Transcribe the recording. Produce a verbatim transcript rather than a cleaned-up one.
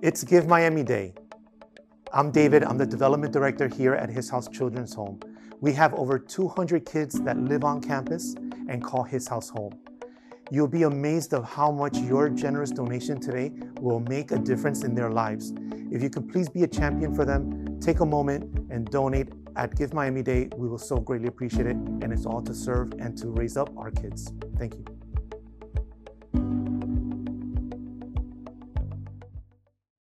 It's Give Miami Day. I'm David, I'm the Development Director here at His House Children's Home. We have over two hundred kids that live on campus and call His House home. You'll be amazed of how much your generous donation today will make a difference in their lives. If you could please be a champion for them, take a moment and donate at Give Miami Day. We will so greatly appreciate it, and it's all to serve and to raise up our kids. Thank you.